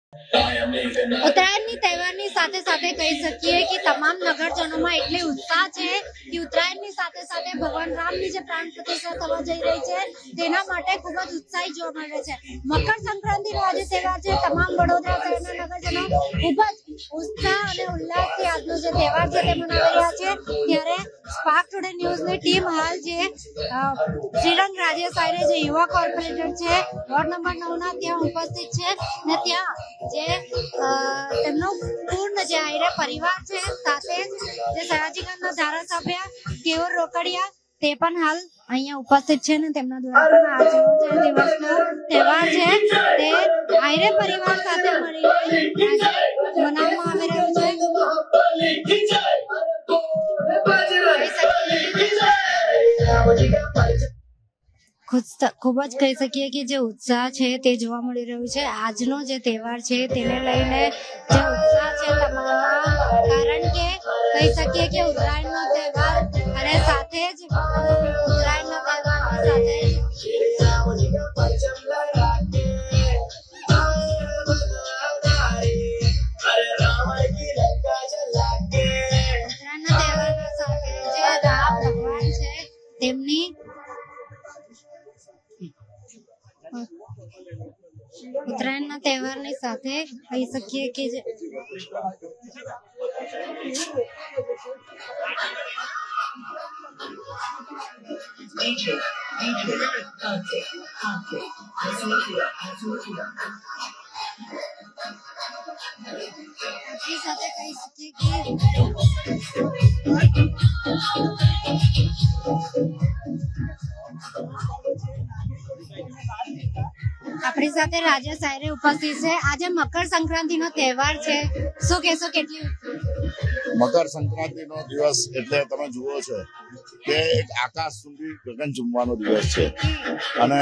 ઉત્તરાયણની તહેવારની સાથે સાથે કહી શકીએ કે તમામ નગરજનોમાં એટલે ઉત્સાહ છે કે ઉત્તરાયણની સાથે સાથે ભગવાન રામની જે પ્રાણ પ્રતિષ્ઠા થવા જઈ રહી છે તેના માટે ખૂબ જ ઉત્સાહી જોવા મળે છે. મકર સંક્રાંતિનો આજે તહેવાર છે. તમામ વડોદરા શહેરના નગરજનો ખૂબ જ ઉત્સાહ અને ઉલ્લાસથી આજનો જે તહેવાર છે તે મનાવી રહ્યા છે. ત્યારે સ્પાર્ક ટુડે ન્યૂઝની ટીમ હાલ જે શ્રીરંગ રાજેશ આયરે જે યુવા કોર્પોરેટર છે વોર્ડ નંબર 9 ના ત્યાં ઉપસ્થિત છે ને ત્યાં જે તેમનો પૂર્ણ જે આયરે પરિવાર છે સાથે જે સયાજીગંજના ધારાસભ્ય કેયુર રોકડિયા તે પણ હાલ અહીંયા ઉપસ્થિત છે ને તેમના દ્વારા આજનો જે દિવસનો તહેવાર છે તે આયરે પરિવાર સાથે મળીને મનાવવામાં આવી રહ્યું છે. ખૂબ જ કહી શકીએ કે જે ઉત્સાહ છે તે જોવા મળી રહ્યું છે. આજનો જે તહેવાર છે તેને લઈને જે ઉત્સાહ છે તમામમાં, કારણ કે કહી શકીએ કે ઉત્તરાયણનો તહેવાર અને સાથે જ ઉત્તરાયણના તહેવારની સાથે જે રામ ભગવાન છે તેમની ઉત્તરાયણના તહેવારની સાથે કહી શકીએ કે આપણી સાથે રાજેશ આયરે ઉપસ્થિત છે. આજે મકર સંક્રાંતિનો તહેવાર છે, શું કહેશો? કેટલી મકર સંક્રાંતિનો દિવસ એટલે તમે જુઓ છો કે એક આકાશ સુધી ગગન ચૂમવાનો દિવસ છે અને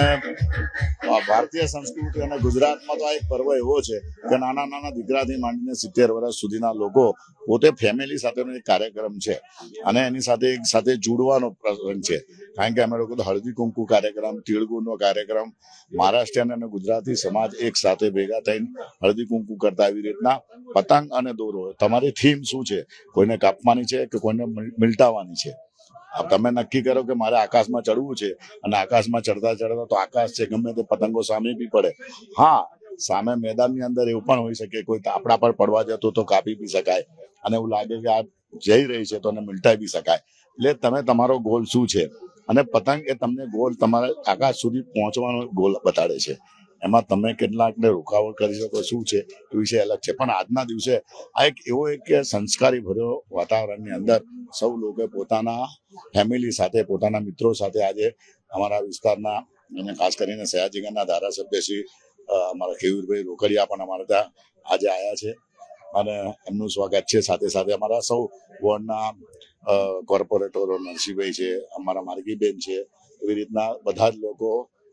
ભારતીય સંસ્કૃતિ અને ગુજરાતમાં તો આ એક પર્વ એવો છે કે નાના નાના દીકરાથી માંડીને 70 વર્ષ સુધીના લોકો પોતે ફેમિલી સાથેનો એક કાર્યક્રમ છે અને એની સાથે એક સાથે જોડવાનો પ્રસંગ છે. કારણ કે અમે લોકો તો હળદી કુંકુ કાર્યક્રમ, તિળગુળનો કાર્યક્રમ, મહારાષ્ટ્રીયન અને ગુજરાતી સમાજ એક સાથે ભેગા થઈને હળદી કુંકુ કરતા. એવી રીતના પતંગ અને દોરો, તમારી થીમ શું છે? કોઈને કાપવાની છે કે કોઈને મિલટાવવાની છે? તમે નક્કી કરો કે મારે આકાશમાં ચડવું છે અને આકાશમાં ચડતા ચડતા તો આકાશ છે ગમે તે પતંગો સામે બી પડે. હા, સામે મેદાનની અંદર એવું પણ હોઈ શકે કોઈ આપણા પર પડવા જતો તો કાપી બી શકાય અને એવું લાગે કે આ જઈ રહી છે તો એને મિલટાઈ બી શકાય. એટલે તમે તમારો ગોલ શું છે અને પતંગ એ તમને ગોલ તમારા આકાશ સુધી પહોંચવાનો ગોલ બતાડે છે. એમાં તમે કેટલાકને રોકાવટ કરી શકો શું છે એ વિષય અલગ છે. પણ આજના દિવસે આ એક એવો એક સંસ્કારી ભર્યો વાતાવરણની અંદર સૌ લોકો પોતાના ફેમિલી સાથે, પોતાના મિત્રો સાથે આજે અમારા વિસ્તારના અને ખાસ કરીને સયાજીગંજના ધારાસભ્ય શ્રી અમારા કેયુરભાઈ રોકડિયા પણ અમારા ત્યાં આજે આવ્યા છે અને એમનું સ્વાગત છે. સાથે સાથે અમારા સૌ વોર્ડના કોર્પોરેટરો નરસિંહભાઈ છે, અમારા માર્ગીબેન છે, એવી રીતના બધા જ લોકો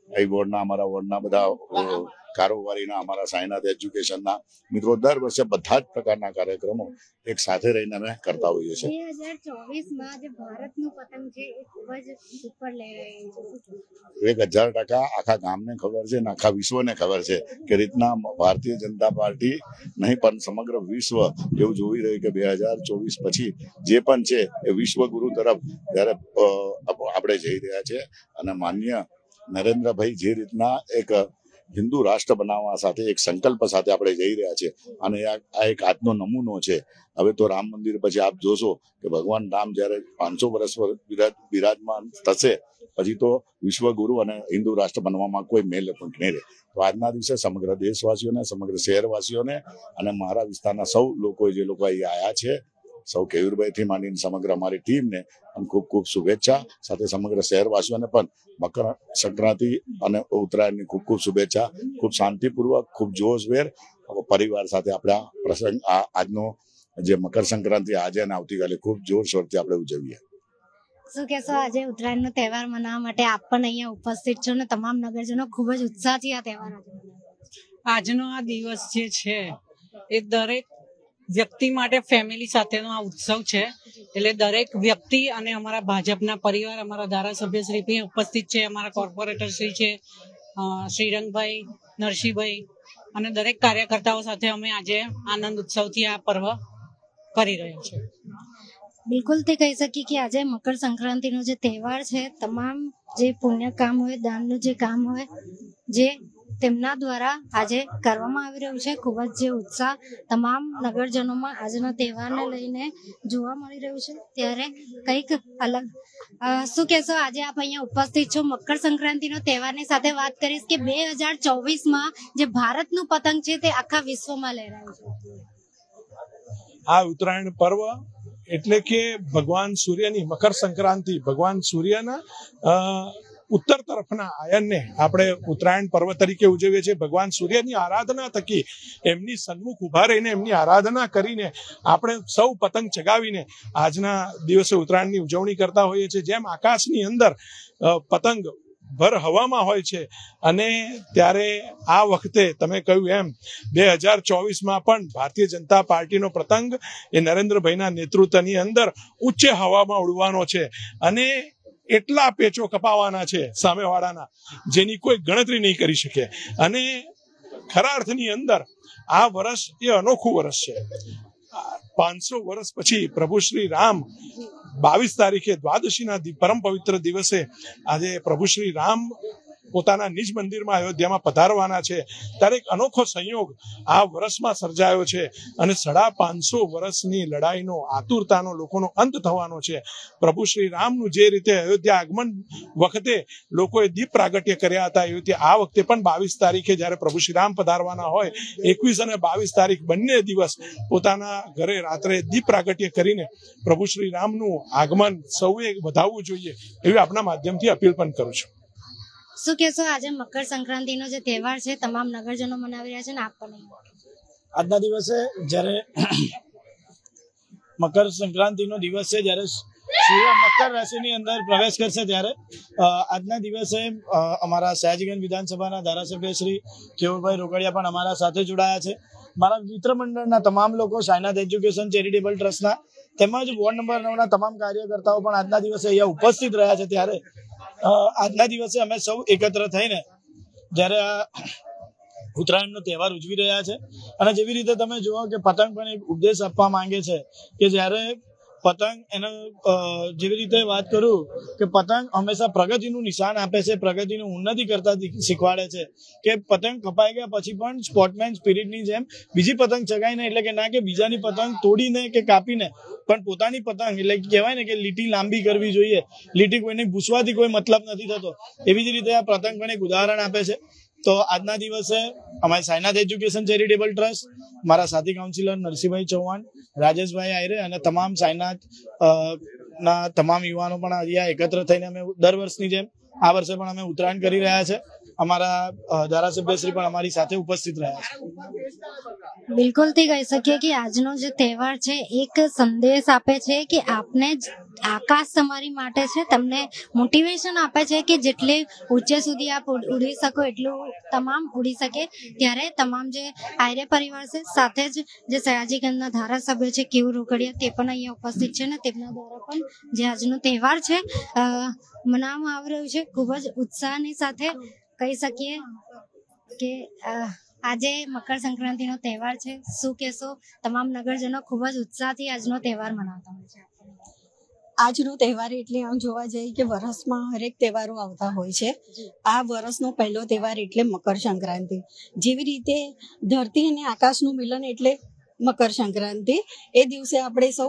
અમારા વોર્ડના બધા કારોબારીના, અમારા સાયનાથ એજ્યુકેશનના મિત્રો દર વર્ષે બધા જ પ્રકારના કાર્યક્રમો એક સાથે રહીને અમે કરતા હોઈએ છીએ. 2024માં જે ભારતનું પતંગ છે એ ખૂબ જ ઉપર લઈ રહ્યું છે. 1000% આખા ગામને ખબર છે અને આખા વિશ્વને ખબર છે કે રીતના ભારતીય જનતા પાર્ટી નહીં પણ સમગ્ર વિશ્વ એવું જોઈ રહ્યું કે 2024 પછી જે પણ છે એ વિશ્વગુરુ તરફ જ્યારે આપણે જઈ રહ્યા છે અને માન્ય નરેન્દ્રભાઈ જે રીતના એક હિન્દુ રાષ્ટ્ર બનાવવા સાથે એક સંકલ્પ સાથે આપણે જઈ રહ્યા છે અને આ એક આજનો નમૂનો છે. હવે તો રામ મંદિર પછી આપ જોશો કે ભગવાન રામ જયારે 500 વર્ષ બિરાજમાન થશે પછી તો વિશ્વગુરુ અને હિન્દુ રાષ્ટ્ર બનવામાં કોઈ મેલ પણ નહીં રહે. તો આજના દિવસે સમગ્ર દેશવાસીઓને, સમગ્ર શહેરવાસીઓને અને મારા વિસ્તારના સૌ લોકો જે લોકો અહીં આવ્યા છે, સૌ કેયુરભાઈથી માંડીને સમગ્ર અમારી ટીમને ખૂબ ખૂબ શુભેચ્છા. સાથે સમગ્ર શહેરવાસીઓને પણ મકર સંક્રાંતિ અને ઉત્તરાયણની ખૂબ ખૂબ શુભેચ્છા. ખૂબ શાંતિપૂર્વક, ખૂબ જોશભેર પરિવાર સાથે આપણા પ્રસંગ આજનો જે મકર સંક્રાંતિ આજે અને આવતીકાલે ખૂબ જોરશોરથી આપણે ઉજવીએ. શું કહેશો? આજે ઉત્તરાયણનો તહેવાર મનાવવા માટે આપ પણ અહીંયા ઉપસ્થિત છો ને તમામ નગરજનો ખૂબ જ ઉત્સાહથી આ તહેવાર આજનો આ દિવસ જે છે એ દરેક વ્યક્તિ માટે ફેમિલી સાથેનો આ ઉત્સવ છે. એટલે દરેક વ્યક્તિ અને અમારા ભાજપના પરિવાર, અમારા ધારાસભ્ય શ્રી ઉપસ્થિત છે, અમારા કોર્પોરેટર શ્રી છે, શ્રીરંગભાઈ, નરસિંહભાઈ અને દરેક કાર્યકર્તાઓ સાથે અમે આજે આનંદ ઉત્સવથી આ પર્વ કરી રહ્યા છીએ. બિલકુલ તે કહી શકીએ કે આજે મકર સંક્રાંતિનો જે તહેવાર છે, તમામ જે પુણ્ય કામ હોય, દાનનું જે કામ હોય, જે તેમના દ્વારા આજે કરવામાં આવી રહ્યું છે. ખૂબ જ જે ઉત્સાહ તમામ નગરજનોમાં આજના તહેવારને લઈને જોવા મળી રહ્યું છે. ત્યારે કંઈક અલગ શું કહેશો, આજે આપ અહીંયા ઉપસ્થિત છો, મકર સંક્રાંતિનો તહેવારની સાથે વાત કરીશ કે 2024માં જે ભારતનું પતંગ છે તે આખા વિશ્વમાં લહેરાયું છે. આ ઉત્તરાયણ પર્વ એટલે કે ભગવાન સૂર્યની મકર સંક્રાંતિ, ભગવાન સૂર્યના ઉત્તર તરફના આયનને આપણે ઉત્તરાયણ પર્વ તરીકે ઉજવીએ છીએ. ભગવાન સૂર્યની આરાધના થકી એમની સન્મુખ ઉભા રહીને એમની આરાધના કરીને આપણે સૌ પતંગ ચગાવીને આજના દિવસે ઉત્તરાયણની ઉજવણી કરતા હોઈએ છીએ. જેમ આકાશની અંદર પતંગ ભર હવામાં હોય છે અને ત્યારે આ વખતે તમે કહ્યું એમ 2024માં પણ ભારતીય જનતા પાર્ટીનો પતંગ એ નરેન્દ્રભાઈના નેતૃત્વની અંદર ઉચ્ચ હવામાં ઉડવાનો છે અને એટલા પેચો કપાવાના છે સામેવાળાના, જેની કોઈ ગણતરી નહીં કરી શકે. અને ખરા અર્થની અંદર આ વર્ષ એ અનોખું વર્ષ છે. 500 વર્ષ પછી પ્રભુ શ્રી રામ 22 તારીખે દ્વાદશીના પરમ પવિત્ર દિવસે આજે પ્રભુ શ્રી રામ પોતાના નિજ મંદિરમાં અયોધ્યામાં પધારવાના છે. ત્યારે એક અનોખો સંયોગ આ વર્ષમાં સર્જાયો છે અને 550 વર્ષની લડાઈનો, આતુરતાનો લોકોનો અંત થવાનો છે. પ્રભુ શ્રી રામનું જે રીતે અયોધ્યા આગમન વખતે લોકોએ દીપ પ્રાગટ્ય કર્યા હતા, એ રીતે આ વખતે પણ 22 તારીખે જ્યારે પ્રભુ શ્રી રામ પધારવાના હોય, 21 અને 22 તારીખ બંને દિવસ પોતાના ઘરે રાત્રે દીપ પ્રાગટ્ય કરીને પ્રભુ શ્રી રામનું આગમન સૌએ વધાવવું જોઈએ એવી આપના માધ્યમથી અપીલ પણ કરું છું. શું કહેશો, આજે મકર સંક્રાંતિનો જે તહેવાર છે તમામ નગરજનો મનાવી રહ્યા છે ને આપ પણ? આજના દિવસે જ્યારે મકર સંક્રાંતિનો દિવસ છે, જ્યારે સૂર્ય મકર રાશિની અંદર પ્રવેશ કરશે, ત્યારે આજના દિવસે અમારા સયાજીગંજ વિધાનસભાના ધારાસભ્ય શ્રી કેવુરભાઈ રોકડિયા પણ અમારા સાથે જોડાયા છે. મારા મિત્ર મંડળના તમામ લોકો, સાયનાથ એજ્યુકેશન ચેરિટેબલ ટ્રસ્ટના તેમજ વોર્ડ નંબર 9ના તમામ કાર્યકર્તાઓ પણ આજના દિવસે અહીંયા ઉપસ્થિત રહ્યા છે. ત્યારે આજના દિવસે અમે સૌ એકત્ર થઈને જ્યારે આ ઉત્તરાયણનો તહેવાર ઉજવી રહ્યા છે અને જેવી રીતે તમે જુઓ કે પતંગ પણ એક ઉપદેશ આપવા માંગે છે કે જ્યારે પતંગ એનો જેવી રીતે વાત કરું કે પતંગ હંમેશા પ્રગતિનું નિશાન આપે છે, પ્રગતિની ઉન્નતિ કરતા શીખવાડે છે કે પતંગ કપાઈ ગયા પછી પણ સ્પોર્ટમેન સ્પિરિટની જેમ બીજી પતંગ ચગાવીને, એટલે કે ના કે બીજાની પતંગ તોડીને કે કાપીને, પણ પોતાની પતંગ એટલે કહેવાય ને કે લીટી લાંબી કરવી જોઈએ. લીટી કોઈને ભૂસવાથી કોઈ મતલબ નથી થતો. એવી જ રીતે આ પતંગ પણ એક ઉદાહરણ આપે છે. તો આજના દિવસે અમારી સાયનાથ એજ્યુકેશન ચેરિટેબલ ટ્રસ્ટ, મારા સાથી કાઉન્સિલર નરસિંહભાઈ ચૌહાણ, રાજેશભાઈ આયરે અને તમામ સાયનાથ ના તમામ યુવાનો પણ અહીંયા એકત્ર થઈને અમે દર વર્ષની જેમ આ વર્ષે પણ અમે ઉત્તરાયણ કરી રહ્યા છે. અમારા ધારાસભ્યશ્રી પણ અમારી સાથે ઉપસ્થિત રહ્યા છે. બિલકુલ થી કહી શકીએ કે આજનો જે તહેવાર છે એક સંદેશ આપે છે કે આપને આકાશ તમારી માટે છે, તમને મોટિવેશન આપે છે કે જેટલે ઊંચે સુધી આપ ઉડી શકો એટલું તમામ ઉડી શકે. ત્યારે તમામ જે આયરે પરિવાર છે, સાથે જ જે સયાજીગંજના ધારાસભ્ય છે કેવું રોકડિયા, તે પણ અહીંયા ઉપસ્થિત છે ને તેમના દ્વારા પણ જે આજનો તહેવાર છે મનાવવામાં આવી રહ્યું છે ખૂબ જ ઉત્સાહની સાથે. કહી શકીએ કે આજે મકર સંક્રાંતિનો તહેવાર છે. શું કહેશો, તમામ નગરજનો ખૂબ જ ઉત્સાહથી આજનો તહેવાર મનાવતા હોય છે. આજનો તહેવાર એટલે આમ જોવા જઈએ કે વર્ષમાં હરેક તહેવારો આવતા હોય છે. આ વર્ષનો પહેલો તહેવાર એટલે મકર સંક્રાંતિ. જેવી રીતે ધરતી અને આકાશનું મિલન એટલે મકર સંક્રાંતિ. એ દિવસે આપણે સૌ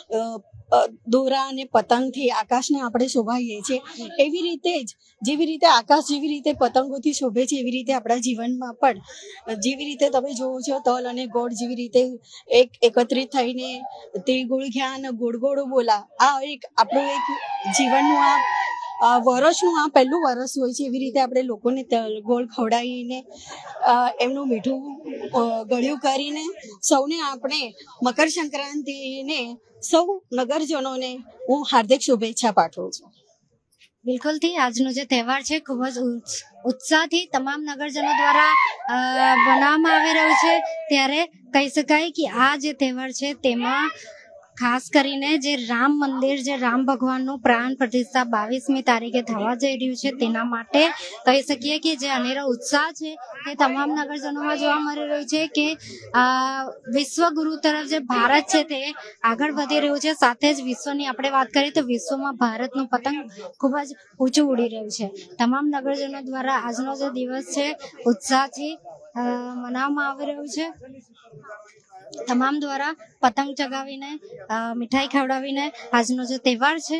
દોરા અને પતંગથી આકાશને આપણે શોભાવીએ છીએ. એવી રીતે જ જેવી રીતે આકાશ જેવી રીતે પતંગોથી શોભે છે, એવી રીતે આપણા જીવનમાં પણ જેવી રીતે તમે જોવો છો તલ અને ગોળ જેવી રીતે એકત્રિત થઈને તે ગુળ ઘ્યા અને ગોળ ગોળ બોલા, આ એક આપણું એક જીવનનું આ વર્ષનું આ પહેલું વર્ષ હોય છે. એવી રીતે આપણે લોકોને તલ ગોળ ખવડાવીને એમનું મીઠું ગળ્યું કરીને સૌને આપણે મકર સંક્રાંતિને સૌ નગરજનોને હું હાર્દિક શુભેચ્છા પાઠવું છું. બિલકુલથી આજનો જે તહેવાર છે ખૂબ જ ઉત્સાહથી તમામ નગરજનો દ્વારા બનાવવામાં આવી રહ્યું છે. ત્યારે કહી શકાય કે આ જે તહેવાર છે તેમાં ખાસ કરીને જે રામ મંદિર, જે રામ ભગવાનનું પ્રાણ પ્રતિષ્ઠા 22મી તારીખે થવા જઈ રહ્યું છે, તેના માટે કહી શકીએ કે જે અનેરો ઉત્સાહ છે તે તમામ નગરજનોમાં જોવા મળી રહ્યું છે કે વિશ્વગુરુ તરફ જે ભારત છે તે આગળ વધી રહ્યું છે. સાથે જ વિશ્વની આપણે વાત કરીએ તો વિશ્વમાં ભારતનું પતંગ ખૂબ જ ઊંચું ઉડી રહ્યું છે. તમામ નગરજનો દ્વારા આજનો જે દિવસ છે ઉત્સાહથી મનાવવામાં આવી રહ્યું છે. તમામ દ્વારા પતંગ ચગાવીને, મીઠાઈ ખવડાવીને આજનો જે તહેવાર છે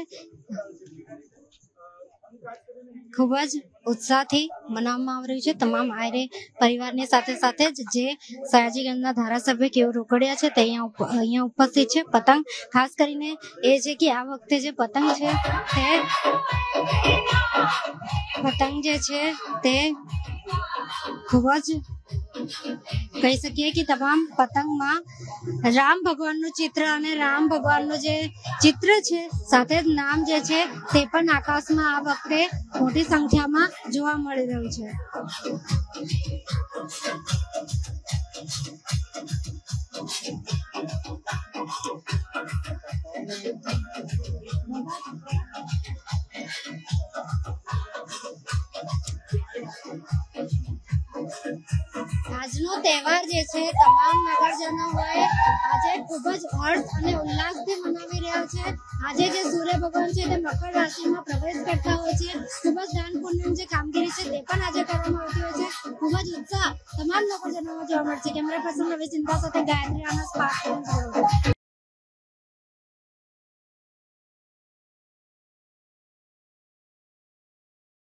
ખૂબ જ ઉત્સાહથી મનાવવામાં આવી રહ્યું છે. તમામ આયરે પરિવારની સાથે સાથે જ જે સયાજીગંજના ધારાસભ્ય કેવું રોકડિયા છે તે અહીંયા ઉપસ્થિત છે. પતંગ ખાસ કરીને એ છે કે આ વખતે જે પતંગ છે તે ખૂબ જ કહી શકીએ કે તમામ પતંગમાં રામ ભગવાનનું ચિત્ર અને રામ ભગવાનનું જે ચિત્ર છે સાથે જ નામ જે છે તે પણ આકાશમાં આ વખતે મોટી સંખ્યામાં જોવા મળી રહ્યું છે. આજનો તહેવાર જે છે તમામ નગરજનો હોય આજે ખૂબ જ હર્ષ અને ઉલ્લાસથી મનાવી રહ્યા છે. આજે જે સૂર્ય ભગવાન છે તે મકર રાશિમાં પ્રવેશ કરતા હોય છે. ખૂબ જ દાન પુણ્યની જે કામગીરી છે તે પણ આજે કરવામાં આવતી હોય છે. ખૂબ જ ઉત્સાહ તમામ નગરજનોમાં જોવા મળશે. કેમેરા પર્સન રવિ સિંધા સાથે ગાયત્રી આનંદ, સ્પાર્ક ન્યૂઝ.